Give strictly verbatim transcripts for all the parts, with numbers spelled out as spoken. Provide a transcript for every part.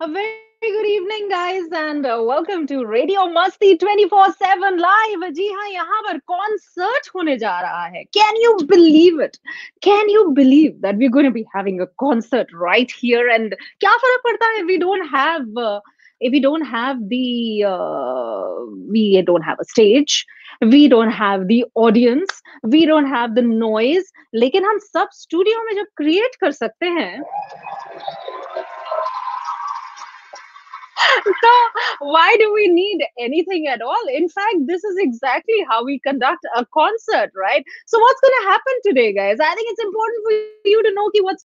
A very good evening, guys, and uh, welcome to Radio Masti twenty-four seven live. जी हाँ, यहाँ पर concert होने जा रहा है. Can you believe it? Can you believe that we're going to be having a concert right here? And क्या फर्क पड़ता है if we don't have uh, if we don't have the uh, we don't have a stage, we don't have the audience, we don't have the noise. लेकिन हम सब studio में जब create कर सकते हैं, so why do we need anything at all? In fact, this is exactly how we conduct a concert, right? So what's going to happen today, guys? I think it's important for you to know ki what's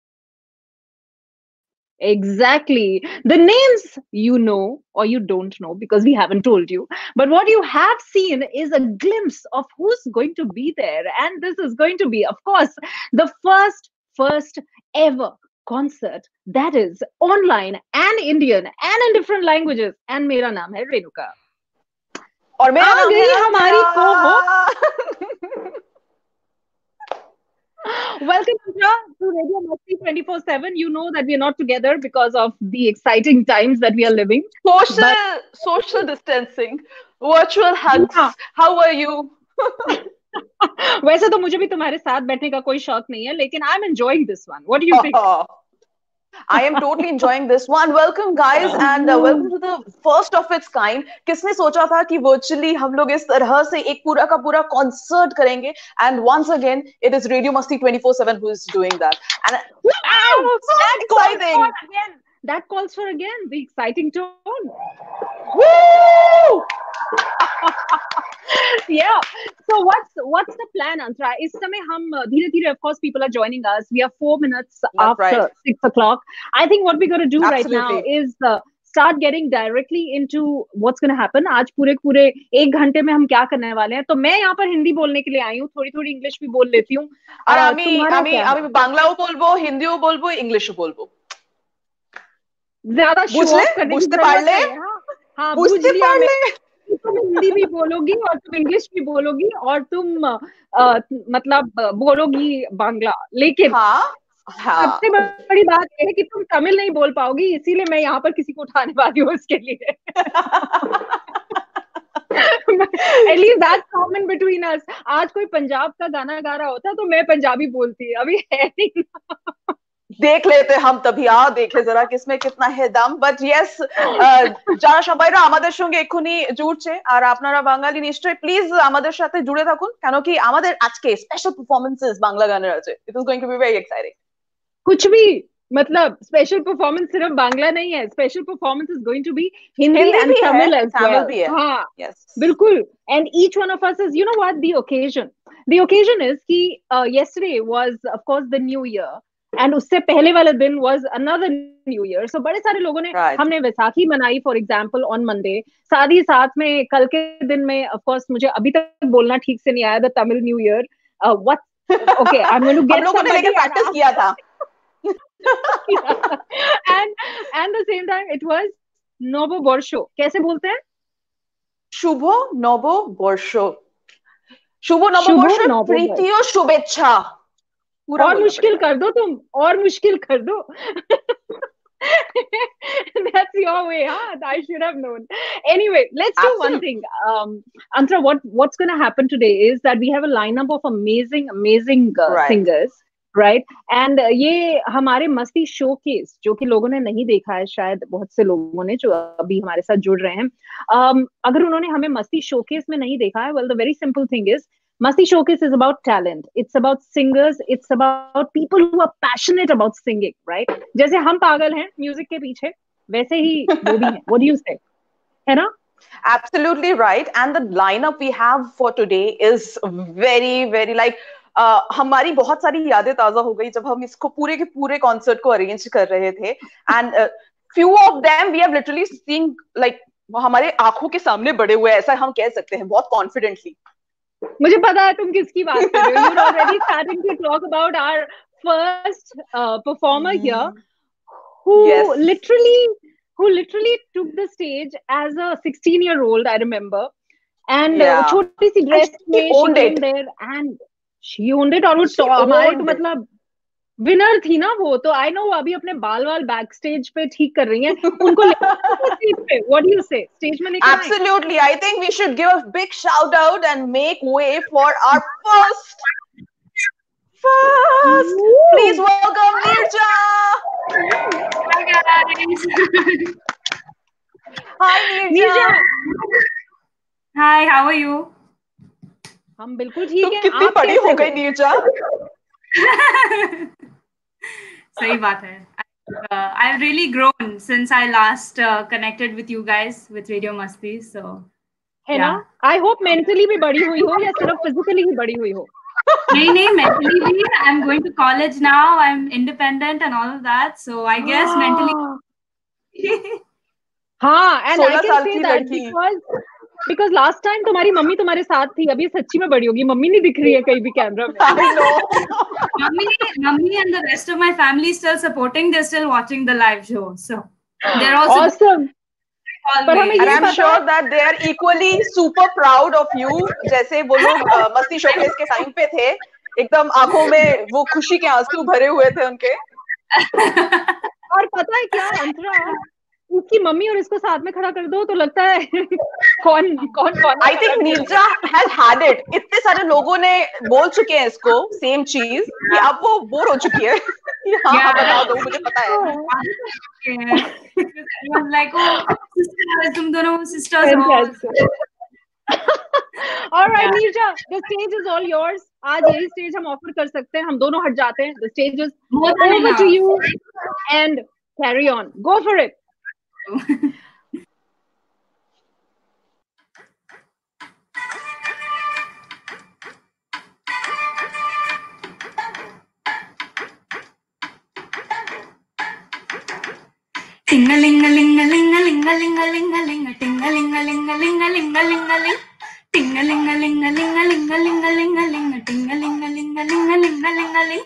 exactly the names you know or you don't know because we haven't told you. But what you have seen is a glimpse of who's going to be there. And this is going to be, of course, the first, first ever concert that is online and Indian and in different languages. And मेरा नाम है रेणुका. और मेरा नाम है हमारी co-host. Welcome to Radio Masti twenty-four seven. You know that we are not together because of the exciting times that we are living. Social but... social distancing, virtual hugs. Yeah. How are you? वैसे तो मुझे भी तुम्हारे साथ बैठने का कोई शौक नहीं है, लेकिन I'm enjoying this one. What do you think? Oh, I am totally enjoying this one. Welcome, guys, and uh, welcome to the first of its kind. किसने सोचा था कि virtually हम लोग इस तरह से एक पूरा का पूरा concert करेंगे? And once again, it is Radio Masti twenty-four seven who is doing that. And wow, so that exciting! Calls for again, that calls for again the exciting tone. Woo! Yeah. So what's what's the plan, Antara? इस समय हम धीरे धीरे, of course, people are joining us. We are four minutes That's after right. six o'clock. I think what we're going to do Absolutely. right now is uh, start getting directly into what's going to happen. आज पूरे पूरे एक घंटे में हम क्या करने वाले हैं. तो मैं यहाँ पर हिंदी बोलने के लिए आई हूँ, थोड़ी थोड़ी इंग्लिश भी बोल लेती हूँ. और আমি আমি আমি বাংলাও বলবো, হিন্দিও বলবো, ইংলিশও বলবো. ज़्यादा शो ऑफ करने की जरूरत नहीं है. हाँ, बुझ लिया मैं. तुम हिंदी भी बोलोगी और तुम इंग्लिश भी बोलोगी और तुम आ, मतलब बोलोगी बांग्ला, लेकिन हाँ, हाँ. सबसे बड़ी बात यह है कि तुम तमिल नहीं बोल पाओगी, इसीलिए मैं यहाँ पर किसी को उठाने वाली हूँ उसके लिए. At least that's common between us. आज कोई पंजाब का गाना गा रहा होता तो मैं पंजाबी बोलती, अभी है नहीं. देख लेते हम तभी आ देखे जरा किसमें कितना है दम. But yes, যারা সবাইরা আমাদের সঙ্গে এক্ষুনি জুড়ছে আর আপনারা বাঙালি নিশ্চয়ই প্লিজ আমাদের সাথে জুড়ে থাকুন, কেন কি আমাদের আজকে স্পেশাল পারফরম্যান্সেস বাংলা গানের আছে. It is going to be very exciting. कुछ भी मतलब स्पेशल परफॉर्मेंस सिर्फ बांग्ला नहीं है, special performance is going to be Hindi and Tamil as well. हाँ, बिल्कुल. And each one of us is, you know what, the occasion the occasion is कि yesterday was of course the new year and उससे पहले वाला दिन was another new year. So बड़े सारे लोगों ने right. हमने वैसाखी मनाई फॉर एग्जांपल ऑन मंडे. साथ ही साथ में कल के दिन में ऑफ कोर्स मुझे अभी तक बोलना ठीक से नहीं आया the Tamil new year. What okay I am going to get हम लोगों ने लेके प्रैक्टिस किया था. and and the same time it was नवो वर्षो. कैसे बोलते हैं? शुभ नवो वर्षो. शुभ नवो वर्षो, प्रीति और शुभेच्छा. और मुश्किल कर दो तुम, और मुश्किल कर दो. That's your way, huh? I should have known. Anyway, let's do Absolutely. one thing. Um, Antara, what what's going to happen today is that we have a lineup of amazing, amazing uh, right. singers, right? And uh, ये हमारे मस्ती showcase, जो कि लोगों ने नहीं देखा है, शायद बहुत से लोगों ने जो अभी हमारे साथ जुड़ रहे हैं, um, अगर उन्होंने हमें मस्ती शोकेस में नहीं देखा है, well, the very simple thing is Masti Showcase is about talent. It's about singers. It's about people who are passionate about singing, right? जैसे हम पागल हैं म्यूजिक के पीछे, वैसे ही वो भी हैं. What do you say? है ना? Absolutely right. And the lineup we have for today is very, very like uh, हमारी बहुत सारी यादें ताजा हो गई जब हम इसको पूरे के पूरे कॉन्सर्ट को अरेंज कर रहे थे. And uh, few of them we have literally seen like हमारे आंखों के सामने बड़े हुए, ऐसा हम कह सकते हैं बहुत कॉन्फिडेंटली. मुझे पता है तुम किसकी बात कर रहे हो. You're already starting to talk about our first uh, performer mm. here, who yes. literally, who literally took the stage as a sixteen-year-old. I remember, and yeah. uh, छोटी सी dress में she came there and she owned it. और वो हमारे तो मतलब winner थी ना वो, तो आई नो अभी अपने बाल वाल बैक स्टेज पे ठीक कर रही हैं, उनको स्टेज पे, what do you say, stage में लेकर आए? Absolutely, I think we should give a big shout out and make way for our first first. Please welcome Nirja. Hi guys. Hi Nirja. Hi, how are you? हम बिल्कुल ठीक तुम हैं। कितनी बड़ी हो गई नीरजा? सही बात है। Uh, I've really grown since I last uh, connected with you guys with Radio Masti, so है ना? I hope mentally भी बड़ी हुई हो या सिर्फ physically ही बड़ी हुई हो? नहीं नहीं, mentally भी। I'm going to college now. I'm independent and all of that, so I guess mentally. हाँ, and I can say that लड़की। because because last time तुम्हारी मम्मी तुम्हारे साथ थी, अभी सच्ची में बड़ी होगी। मम्मी नहीं दिख रही है कहीं भी कैमरा में। I know. Mummy, mummy and the rest of my family is still supporting. They're still watching the live show, so they're also awesome. पर हमें and I'm sure that they are equally super proud of you. जैसे वो लोग मस्ती showcase के time पे थे, एकदम आंखों में वो खुशी के आंसू भरे हुए थे उनके। और पता है क्या अंतरा, उसकी मम्मी और इसको साथ में खड़ा कर दो तो लगता है कौन कौन कौन। I think Neerja has had it. इतने सारे लोगों ने बोल चुके हैं इसको सेम चीज कि अब वो बोर हो चुकी है। हाँ हाँ बता दो, मुझे पता है। like oh sisters, तुम दोनों sisters हो। All right Neerja, the stage is all yours. आज यही स्टेज हम ऑफर कर सकते हैं, हम दोनों हट जाते हैं। The stage is over to you and carry on. Go for it. Ting-a-ling-a-ling-a-ling-a-ling-a-ling-a-ling-a-ling-a-ling-a-ling, ting-a-ling-a-ling-a-ling-a-ling-a-ling-a-ling, ting-a-ling-a-ling-a-ling-a-ling-a-ling-a-ling, ting-a-ling-a-ling-a-ling-a-ling-a-ling-a-ling.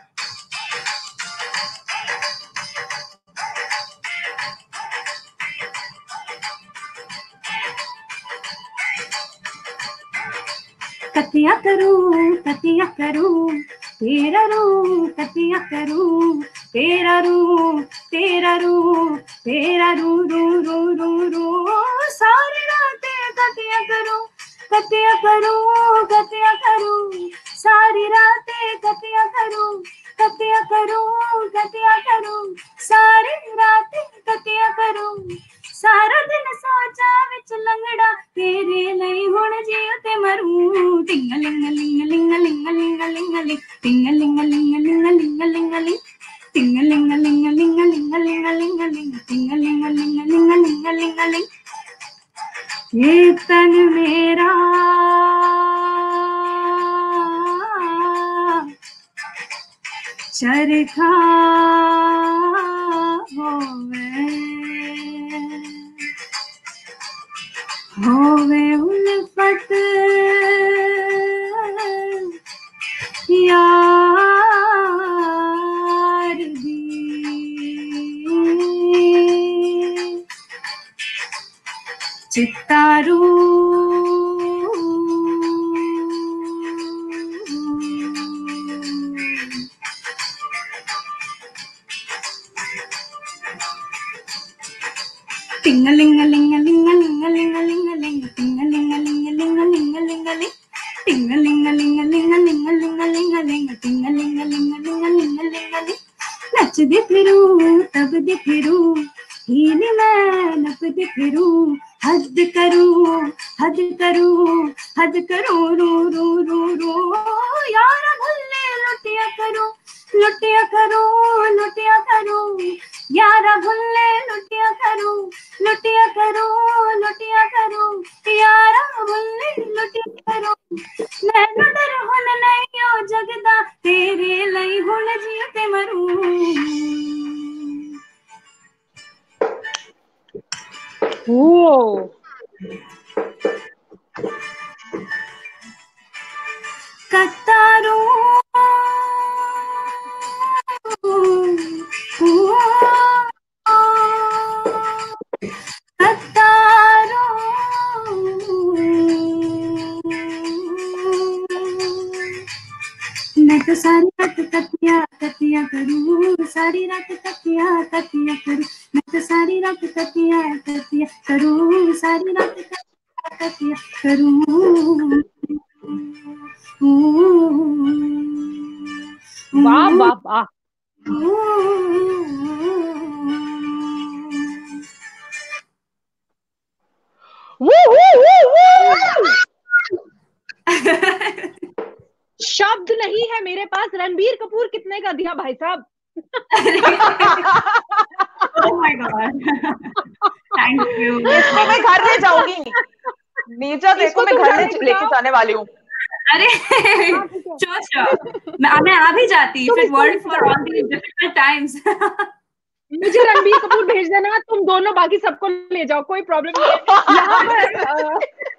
कतिया करूं कतिया करूं तेरा रूह, कतिया करूं तेरा रूह, तेरा रूह, तेरा रूह रूह रूह रूह रूह, सारी रातें कतिया करूं कतिया करूं कतिया करूं, सारी रातें कतिया करूं कतिया करूं कतिया करूं, सारी रातें कतिया करूं, सारा दिन सोचा विच लंगड़ा तेरे लई हुण जीव ते मरूं। टिंगलिंगलिंगलिंगलिंगलिंगलिंगलिंग, टिंगलिंगलिंगलिंगलिंगलिंगलिंग, टिंगलिंगलिंगलिंगलिंगलिंगलिंग, टिंगलिंगलिंगलिंगलिंगलिंग। ये तन मेरा चरखा होवे होवे उल्फत यार दी, चित्तारू Ting-a-ling-a-ling-a-ling-a-ling-a-ling-a-ling, ting-a-ling-a-ling-a-ling-a-ling-a-ling, ting-a-ling-a-ling-a-ling-a-ling-a-ling, ting-a-ling-a-ling-a-ling-a-ling-a-ling. नचदी फिरूं तबदी फिरूं, हीनी मैं नपदी फिरूं, हद करूं हद करूं हद करूं रू रू रू रू, यारा भल्ले लुटिया करूं लुटिया करूं लुटिया करूं, यारा भुल्ले लुटिया करूं लुटिया करूं लुटिया करूं, यारा भुल्ले लुटिया करूं, नैनो डर हुन नहीं ओ जगदा तेरे लई हुन जीव ते मरूं। Whoa. कतारू कतारू तो सारी रात तकिया तकिया करूं, सारी रात तकिया तकिया करूं, मैं तो सारी रात तकिया तकिया करूं, सारी रात तकिया तकिया करूं। वाह वाह वाह। शब्द नहीं है मेरे पास। रणबीर कपूर कितने का दिया भाई साहब? Oh my God. Thank you. इसको मैं घर ले जाऊंगी। नीचा देखो मैं घर ले लेके जाने वाली हूँ। अरे sure sure मैं मैं आ भी जाती if it weren't for all these difficult times. मुझे रणबीर कपूर भेज देना, तुम दोनों बाकी सबको ले जाओ, कोई प्रॉब्लम नहीं है। यहाँ पर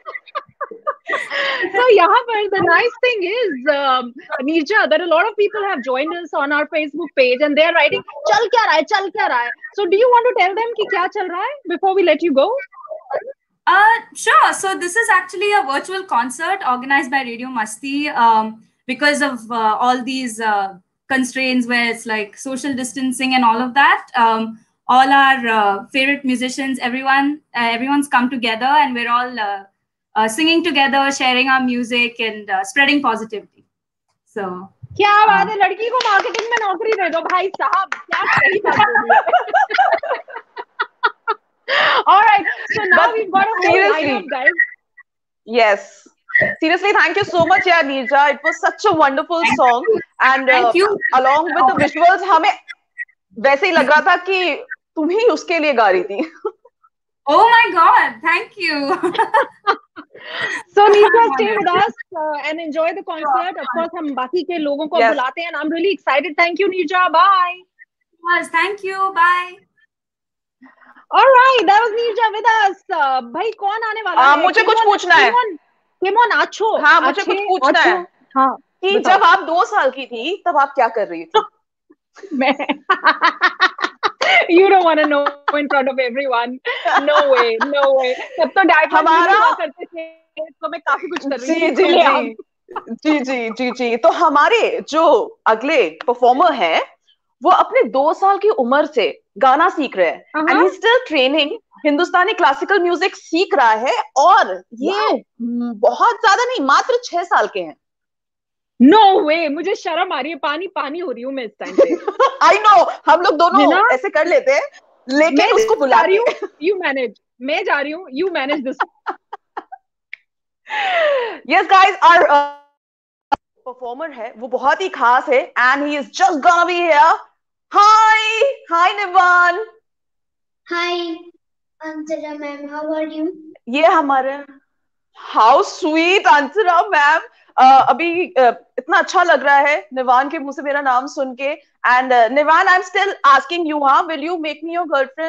so यहाँ पर the nice thing is um, Neerja, that a lot of people have joined us on our Facebook page and they are writing चल क्या रहा है चल क्या रहा है. So do you want to tell them कि क्या चल रहा है before we let you go? Uh, sure. So this is actually a virtual concert organized by Radio Masti um, because of uh, all these uh, constraints where it's like social distancing and all of that. Um, all our uh, favorite musicians, everyone, uh, everyone's come together and we're all uh, uh, singing together, sharing our music and uh, spreading positivity. So. क्या बात है, लड़की को marketing में नौकरी दे दो भाई साहब, क्या सही बात है। All right, so now but we've got a whole lineup, guys. Yes. Seriously, thank you so much, yeah, Neerja. It was such a wonderful thank song, you. and uh, thank you. Along with the visuals, हमें वैसे ही लग रहा था कि तुम ही उसके लिए गा रही थी. Oh my God! Thank you. So Neerja, stay with us uh, and enjoy the concert. Of course, हम बाकी के लोगों को yes. बुलाते हैं. And I'm really excited. Thank you, Neerja. Bye. Yes, thank you. Bye. All right, that was Neerja with us. Uh, भाई कौन आने वाला है? मुझे कुछ पूछना है. केमोन आछो. हाँ, मुझे कुछ पूछना है. हाँ. कि जब आप दो साल की थी, तब आप क्या कर रही थी? मैं. You don't want to know in front of everyone. No way, no way. तब तो डायपर हमारा करते थे, तो मैं काफी कुछ कर रही थी. जी जी जी जी जी जी. तो हमारे जो अगले परफॉर्मर हैं, वो अपने दो साल की उम्र से गाना सीख रहे हैं and he still training, Hindustani classical music सीख रहा है और ये बहुत ज्यादा नहीं, मात्र छह साल के हैं. नो वे, मुझे शर्म आ रही है, पानी पानी हो रही हूँ मैं इस टाइम पे. आई नो, हम लोग दोनों ऐसे कर लेते हैं, लेकिन उसको बुला रही हूँ. यू मैनेज, मैं जा रही हूँ, you manage this. Yes guys, our performer है, वो बहुत ही खास है and he is just gonna be here. Hi hi Nivan. Hi Antara ma'am, how are you? ये हमारे, हाउ स्वीट अंतरा मैम. अभी uh, इतना अच्छा लग रहा है निवान के मुंह से मेरा नाम सुन के. And Nivan, I am still asking you, हाँ, will you make me your girlfriend?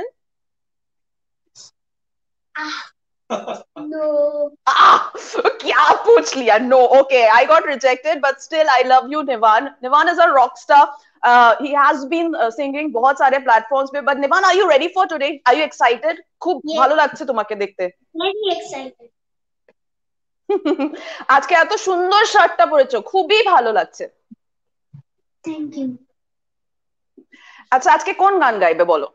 No. Ah, क्या पूछ लिया? No. Okay, I got rejected, but still I love you, Nivan. Nivan is a rock star. Uh, he has been uh, singing बहुत सारे platforms पे. But Nivan, are you ready for today? Are you excited? खूब भालो लागছে তোমাকে দেখতে. Very excited. আজকে এত সুন্দর শার্টটা পরেছো, খুবই ভালো লাগছে. Thank you. আচ্ছা, আজকে কোন গান গাইবে বলো?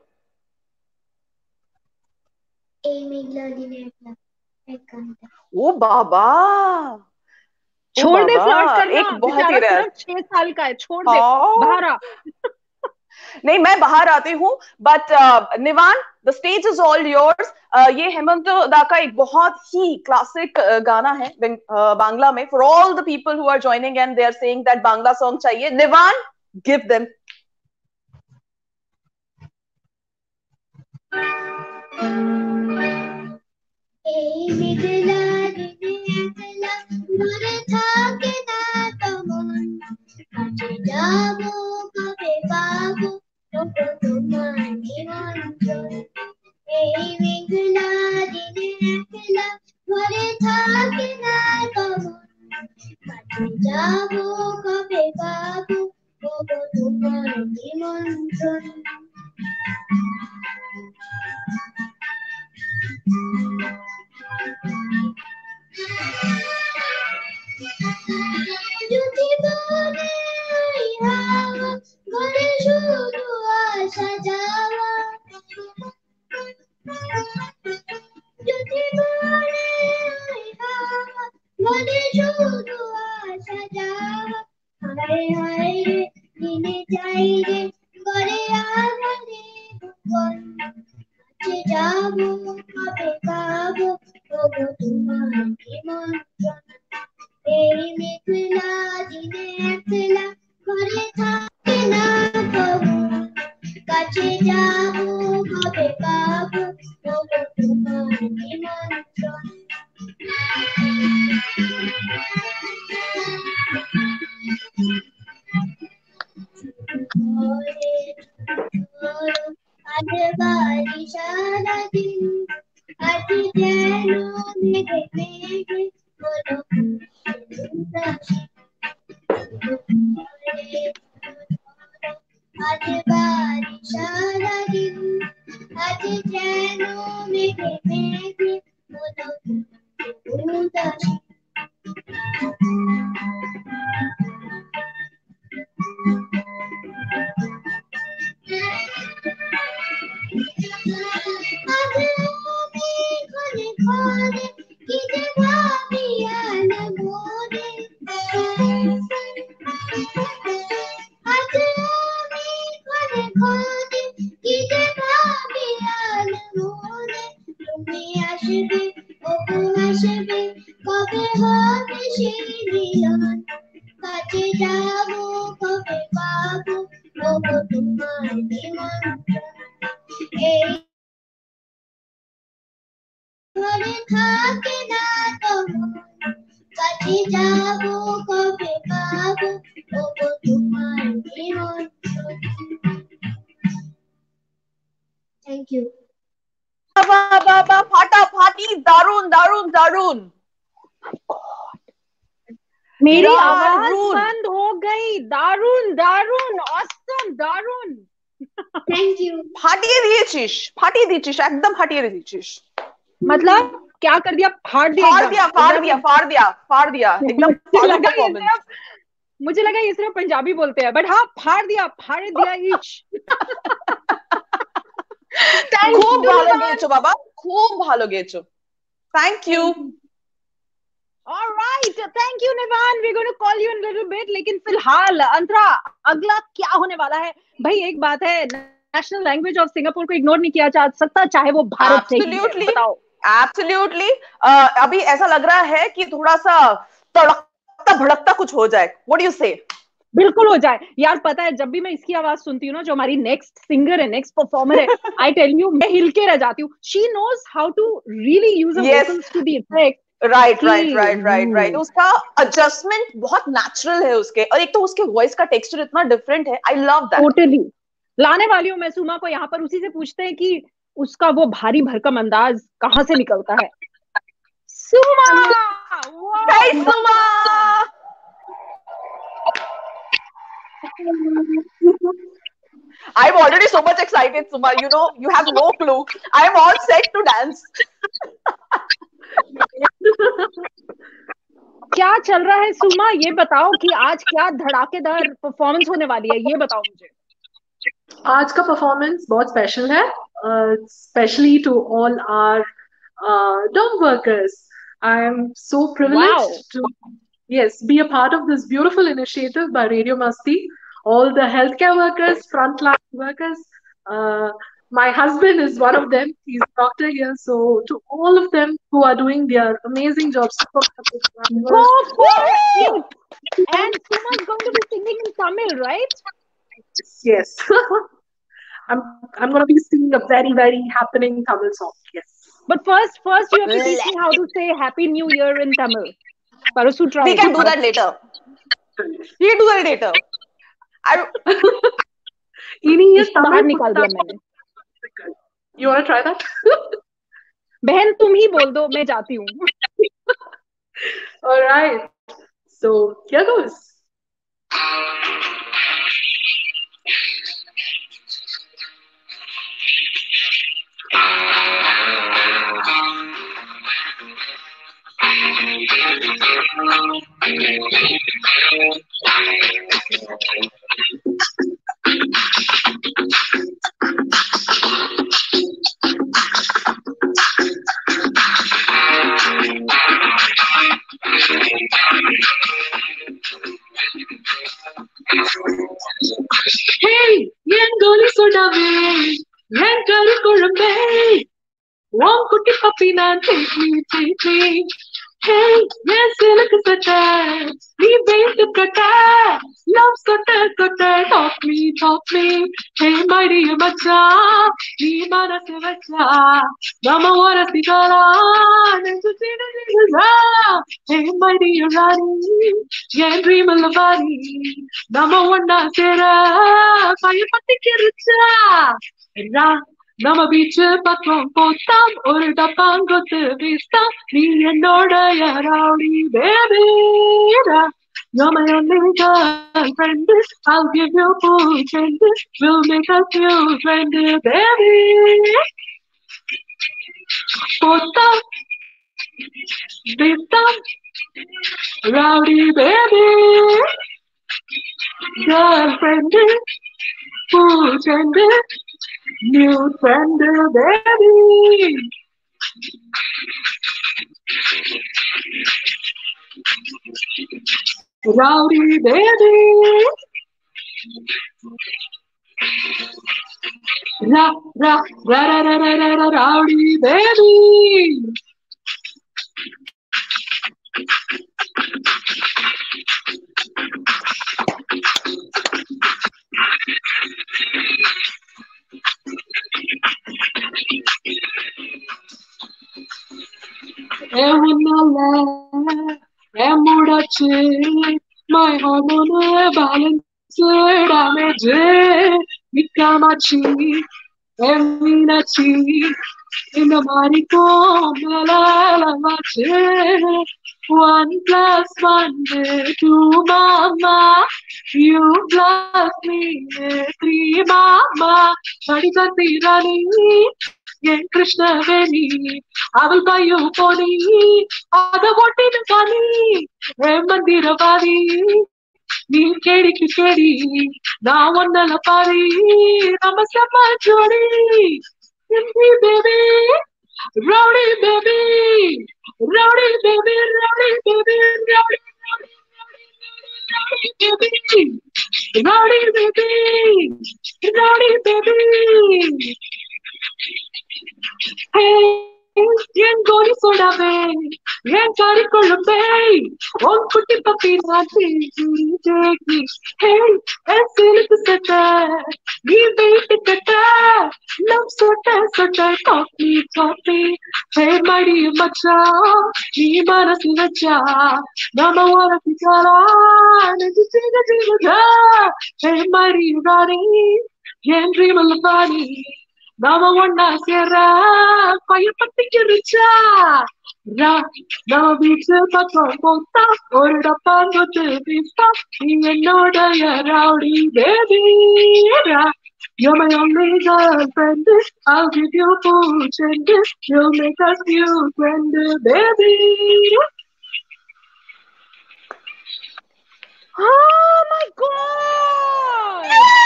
ओ बाबा, छोड़ दे फ्लर्ट करना, एक बहुत ही रेयर, छह साल का है, छोड़ दे, बाहर आ. नहीं, मैं बाहर आती हूँ, but Nivan, the stage is all yours. ये हेमंत दा का एक बहुत ही क्लासिक uh, गाना है uh, बांग्ला में. For all the people who are joining and they are saying that Bangla song चाहिए, निवान, गिव देम. এই মেঘলা দিনে একলা দূরে থাকে না তোমার, কাছে যাবো কবে পাবো ওগো তোমার নিমন্ত্রণ. এই মেঘলা দিনে একলা দূরে থাকে না তোমার, কাছে যাবো কবে পাবো ওগো তোমার নিমন্ত্রণ. যদি বলে হায় হায় রে দিনে যাই রে করে আধারে ভুবন কাছে যাবো কবে পাবো ওগো তোমার নিমন্ত্রণ এই মেঘলা দিনে একলা ঘরে থাকে না কবু কাছে যাবো কবে পাবো ওগো তোমার নিমন্ত্রণ আজ বাড়ি সারাদিন আজ যেন মেঘে মেঘে হলো উদাসী আজ বাড়ি সারাদিন আজ যেন মেঘে মেঘে হলো উদাসী আজ আমি ঘরে ঘরে কি যে ভাবিয়াল মোরে আজ আমি ঘরে ঘরে কি যে ভাবিয়াল মোরে তুমি আসবে ওগো আসবে কবে হবে সেই মিলন কাছে যাবো কবে পাবো ওগো তোমার নিমন্ত্রণ এই ঘরে থাকে না তোমার কাছে যাবো কবে পাবো ওগো তোমার নিমন্ত্রণ থ্যাংক ইউ বাহ বাহ বাহ ফাটাফাটি দারুন দারুন দারুন मेरी आवाज बंद हो गई दारुन दारुन ऑसम दारुन थैंक यू ফাটিয়ে দিয়েছিস ফাটিয়ে দিয়েছিস একদম ফাটিয়ে দিয়েছিস मतलब क्या कर दिया फाड़ दिया फाड़ दिया फाड़ दिया फाड़ दिया फाड़ दिया एकदम परफॉर्मेंस मुझे लगा ये सिर्फ पंजाबी बोलते हैं बट हाँ फाड़ दिया फाड़ दिया इच খুব ভালো গেয়েছো বাবা খুব ভালো গেয়েছো thank you All right, thank you Nivan. We're going to call you in a little bit. लेकिन फिलहाल अंतरा अगला क्या होने वाला है भाई एक बात है नेशनल लैंग्वेज ऑफ सिंगापुर को इग्नोर नहीं किया जा सकता चाहे वो भारत से ही बताओ एब्सोल्युटली अभी ऐसा लग रहा है कि थोड़ा सा तड़कता भड़कता कुछ हो जाए व्हाट डू यू से बिल्कुल हो जाए यार पता है जब भी मैं इसकी आवाज सुनती हूँ ना जो हमारी नेक्स्ट सिंगर है नेक्स्ट परफॉर्मर है आई टेल यू मैं हिल के रह जाती हूँ she knows how to really use a vocals to the effect right right right right right उसका एडजस्टमेंट बहुत नेचुरल है उसके और एक तो उसके वॉइस का टेक्सचर इतना डिफरेंट है आई लव दैट टोटली लाने वाली हूँ मैं सुमा को यहाँ पर उसी से पूछते हैं कि उसका वो भारी भरकम अंदाज कहाँ से निकलता है सुमा हाय सुमा I'm already so much excited, Suma. You know, you have no clue. I'm all set to dance. क्या चल रहा है सुमा ये बताओ कि आज क्या धड़ाकेदार परफॉर्मेंस होने वाली है ये बताओ मुझे आज का परफॉर्मेंस बहुत स्पेशल है specially to all our dog workers I am so privileged to yes be a part of this beautiful initiative by Radio Masti all the healthcare workers frontline workers uh, my husband is one of them he's a doctor here so to all of them who are doing their amazing jobs go for it and Suma is going to be singing in Tamil right yes I'm I'm going to be singing a very very happening Tamil song yes but first first you have to teach me how to say happy new year in Tamil Parasu try we can do that later we can do that later I इन्हीं ये बाहर निकाल दिया मैंने you want to try that बहन तुम ही बोल दो मैं जाती हूँ all right so here goes Hey, yen goli sodave, yen kari kolumbe. One kutti puppy nan take me, take me. Hey, yes, silk sweater, me bait the cutter. Love sweater, cutter, talk me, talk me. Hey, my dear macha, me mana se bacha. Mama wanna see kala, and to see the niggas. Hey, my dear Rani, yeah, dream of Lavani. Mama wanna say ra, fire patti kircha. Ra. நம்ம beach பக்கம் போத்தாம் ஒரு டப்பாங்கொத்து வீஸ்தாம் நீ என்னோட யாராடி பேபீரா You're my only girlfriend, I'll give you full friend, we'll make us new friend, baby. Potam, Vistam, rowdy baby, girlfriend, full friend, new friend, baby. Rowdy baby, ra ra ra ra ra ra ra ra rowdy baby. Emunala, emudachi, my hormone balance damage. Mikamachi, eminachi, in the marico, malalache. One plus one is two, mama. You plus me is three, mama. Padikati rani. Yen Krishna Veni, I will buy you pony. Other what in funny, Mandira Pari, Ni Kedi Kedi, now one la Pari, Ramasama Jodi, Hindi baby, Rowdy baby, Rowdy baby, Rowdy baby, Rowdy, Rowdy baby, Rowdy baby, Rowdy baby. Hey, yen goli sodave, yen kari kolumbe. One kutti puppy na take me, take me. Hey, and silk sweater, me bait the cutter. Love sweater, sweater, talk me, talk me. Hey, my dear macha, me mana sivacha. Mama wanna see kala, and to see the dream. Hey, my dear Rani, yen dream of Lavani. Nama wanna sera, fire patti kircha. Ra, nama beach patwa pota, or da pango te vista. You know that you're rowdy baby. Ra, you're my only girlfriend. I'll give you full friend. You'll make us new friend, baby. Oh my god!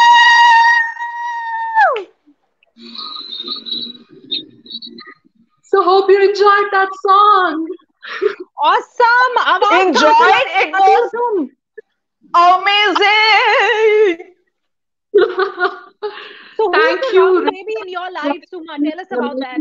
So hope you enjoyed that song. Awesome! Enjoyed? It was amazing! So Thank who's the you. rowdy baby in your life, Suma? Tell us about that.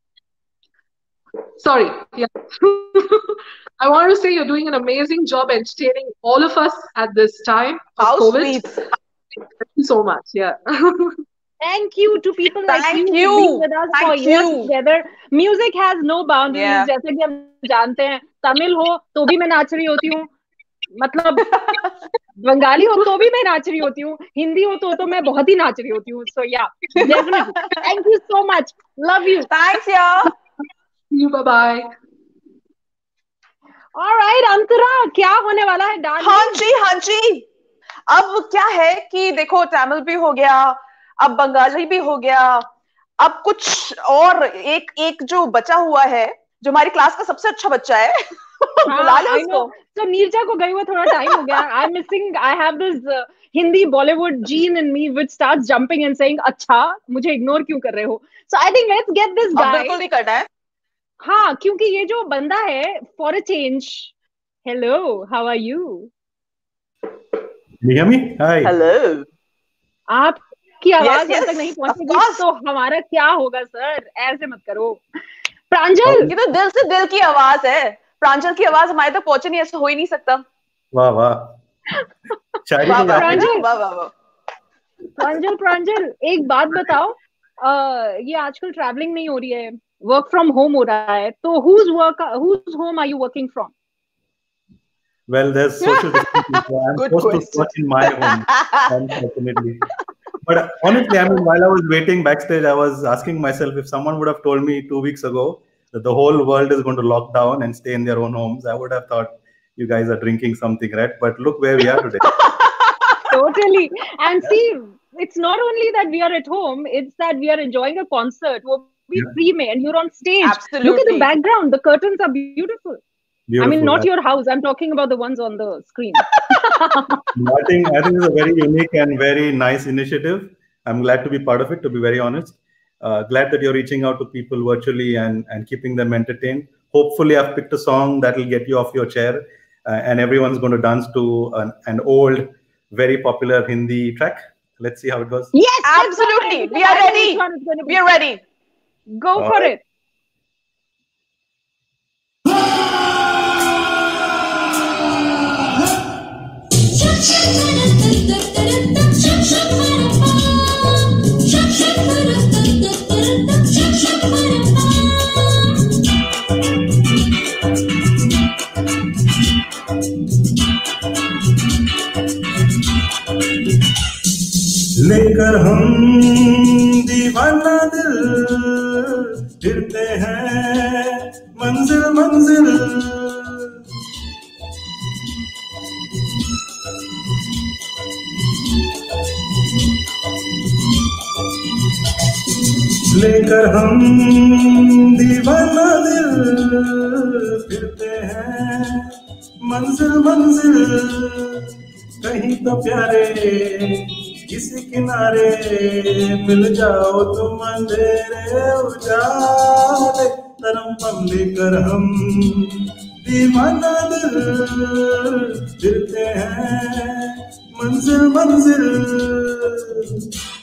Sorry, yeah. I want to say you're doing an amazing job entertaining all of us at this time of How COVID. sweet. Thank you so much. Yeah. Thank you to people like Thank you, you. for being with us Thank for years you. together. Music has no boundaries. Yeah. जैसे कि हम जानते हैं, तमिल हो तो भी मैं नाच रही होती हूँ, मतलब बंगाली हो तो भी मैं नाच रही होती हूँ, हिंदी हो तो तो मैं बहुत ही नाच रही होती हूँ. So yeah, definitely. Thank you so much. Love you. Thanks, yeah. You bye bye. All right, अंतरा, क्या होने वाला है डांस? हाँ जी, हाँ जी. अब क्या है कि देखो तमिल भी हो गया, अब बंगाली भी हो गया, अब कुछ और एक एक जो बचा हुआ है, जो हमारी क्लास का सबसे अच्छा बच्चा है, बुला ले उसको. So नीरजा को गई हुआ थोड़ा टाइम हो गया. I'm missing. I have this uh, Hindi Bollywood gene in me which starts jumping and saying, अच्छा, मुझे इग्नोर क्यों कर रहे हो? So I think let's get this guy. बिल्कुल नहीं करना है. हाँ, क्योंकि ये जो बंदा है, for a change. Hello, how are you? You hear me? Hi. Hello. आपकी आवाज Yes, जब yes, तक नहीं of पहुंचेगी course. तो हमारा क्या होगा सर? ऐसे मत करो। प्रांजल, ये तो दिल से दिल की आवाज है। प्रांजल की आवाज हमारे तक पहुंचे नहीं, ऐसा हो ही नहीं सकता। वाह वाह, शायरी वाह तो वाह, जाती है। प्रांजल, वाह वाह वाह। प्रांजल, प्रांजल, एक बात बताओ, अ, ये आजकल ट्रैवलिंग नहीं हो रही है, वर्क फ्रॉम होम हो रहा है, तो whose work, whose home are you working from? Well, there's social distancing, so I'm Good forced to question. watch in my home, unfortunately. But honestly, I mean, while I was waiting backstage, I was asking myself, if someone would have told me two weeks ago that the whole world is going to lock down and stay in their own homes, I would have thought you guys are drinking something, right? But look where we are today. Totally. And see, it's not only that we are at home, it's that we are enjoying a concert. वो भी Yeah. free में, and you're on stage. Absolutely. Look at the background. The curtains are beautiful. Beautiful. I mean, not your house. I'm talking about the ones on the screen. I think I think it's a very unique and very nice initiative. I'm glad to be part of it, to be very honest. Uh, glad that you're reaching out to people virtually and, and keeping them entertained. Hopefully, I've picked a song that will get you off your chair, uh, and everyone's going to dance to an, an old, very popular Hindi track. Let's see how it goes. Yes, Absolutely. We are ready. We are ready. Go All for right. it. लेकर हम दीवाना दिल फिरते हैं मंजिल मंजिल, लेकर हम दीवाना दिल फिरते हैं मंजिल मंजिल, कहीं तो प्यारे किसी किनारे मिल जाओ तुम अंधेरे उजाले, तरम पम लेकर हम दीवाना दिल फिरते हैं मंजिल मंजिल।